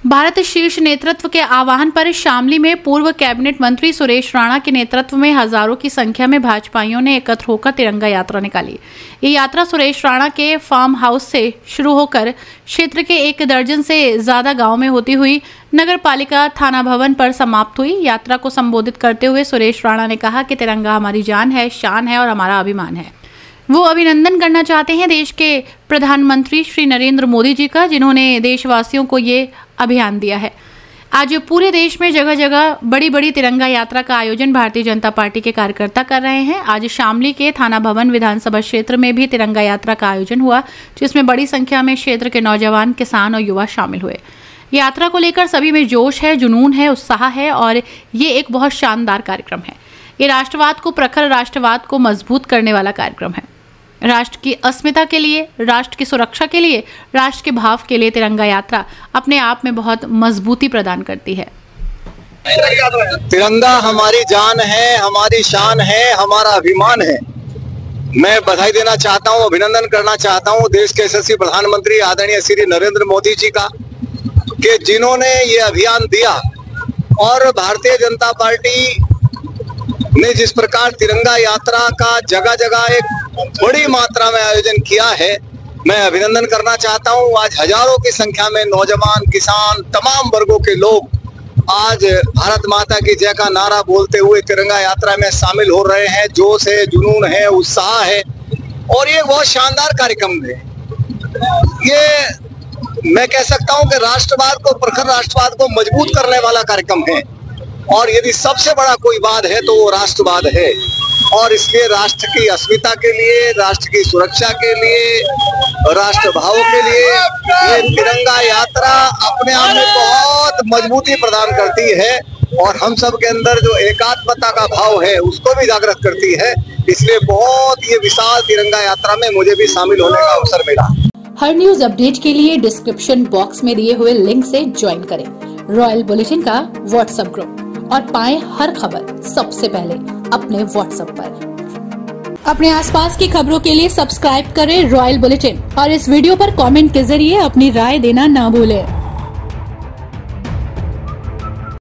भारत शीर्ष नेतृत्व के आह्वान पर शामली में पूर्व कैबिनेट मंत्री सुरेश राणा के नेतृत्व में हजारों की संख्या में भाजपाइयों ने एकत्र होकर तिरंगा यात्रा निकाली। ये यात्रा सुरेश राणा के फार्म हाउस से शुरू होकर क्षेत्र के 1 दर्जन से ज्यादा गांव में होती हुई नगर पालिका थाना भवन पर समाप्त हुई। यात्रा को संबोधित करते हुए सुरेश राणा ने कहा कि तिरंगा हमारी जान है, शान है और हमारा अभिमान है। वो अभिनंदन करना चाहते हैं देश के प्रधानमंत्री श्री नरेंद्र मोदी जी का, जिन्होंने देशवासियों को ये अभियान दिया है। आज पूरे देश में जगह जगह बड़ी बड़ी तिरंगा यात्रा का आयोजन भारतीय जनता पार्टी के कार्यकर्ता कर रहे हैं। आज शामली के थाना भवन विधानसभा क्षेत्र में भी तिरंगा यात्रा का आयोजन हुआ, जिसमें बड़ी संख्या में क्षेत्र के नौजवान, किसान और युवा शामिल हुए। यात्रा को लेकर सभी में जोश है, जुनून है, उत्साह है और ये एक बहुत शानदार कार्यक्रम है। ये राष्ट्रवाद को, प्रखर राष्ट्रवाद को मजबूत करने वाला कार्यक्रम है। राष्ट्र की अस्मिता के लिए, राष्ट्र की सुरक्षा के लिए, राष्ट्र के भाव के लिए तिरंगा यात्रा अपने आप में बहुत मजबूती प्रदान करती है। तिरंगा हमारी जान है, हमारी शान है, हमारा अभिमान है। मैं बधाई देना चाहता हूं, अभिनंदन करना चाहता हूं देश के यशस्वी प्रधानमंत्री आदरणीय श्री नरेंद्र मोदी जी का, कि जिन्होंने ये अभियान दिया और भारतीय जनता पार्टी ने जिस प्रकार तिरंगा यात्रा का जगह जगह एक बड़ी मात्रा में आयोजन किया है, मैं अभिनंदन करना चाहता हूं। आज हजारों की संख्या में नौजवान, किसान, तमाम वर्गों के लोग आज भारत माता की जय का नारा बोलते हुए तिरंगा यात्रा में शामिल हो रहे हैं। जोश है, जुनून है, उत्साह है और ये बहुत शानदार कार्यक्रम है। ये मैं कह सकता हूं कि राष्ट्रवाद को, प्रखर राष्ट्रवाद को मजबूत करने वाला कार्यक्रम है और यदि सबसे बड़ा कोई वाद है तो वो राष्ट्रवाद है। और इसलिए राष्ट्र की अस्मिता के लिए, राष्ट्र की सुरक्षा के लिए, राष्ट्र भाव के लिए ये तिरंगा यात्रा अपने आप में बहुत मजबूती प्रदान करती है और हम सब के अंदर जो एकात्मता का भाव है उसको भी जागृत करती है। इसलिए बहुत ये विशाल तिरंगा यात्रा में मुझे भी शामिल होने का अवसर मिला। हर न्यूज अपडेट के लिए डिस्क्रिप्शन बॉक्स में दिए हुए लिंक से ज्वाइन करें रॉयल बुलेटिन का व्हाट्सएप ग्रुप और पाएं हर खबर सबसे पहले अपने व्हाट्सएप पर। अपने आसपास की खबरों के लिए सब्सक्राइब करें रॉयल बुलेटिन और इस वीडियो पर कमेंट के जरिए अपनी राय देना ना भूलें।